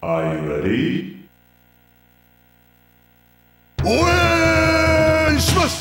Are you ready? 応援します。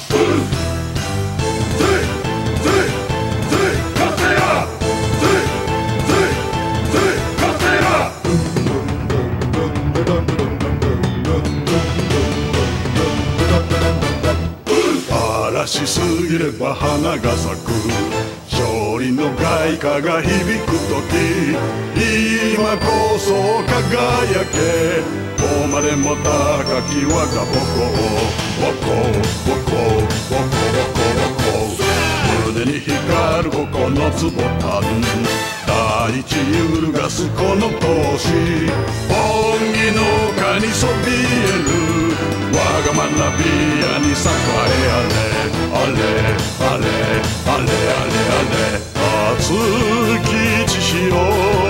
嵐しすぎれば花が咲く、勝利の凱歌が響く時、今こそ輝け、こまでも高き我が母校、母校母校母校母校、胸に光る9つボタン、大地揺るがすこの闘志、本気の丘にそびえる我が学び屋に栄えあれあれあれあれあれあれ、熱き血潮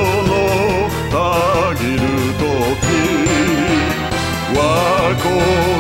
のたぎる時、我こ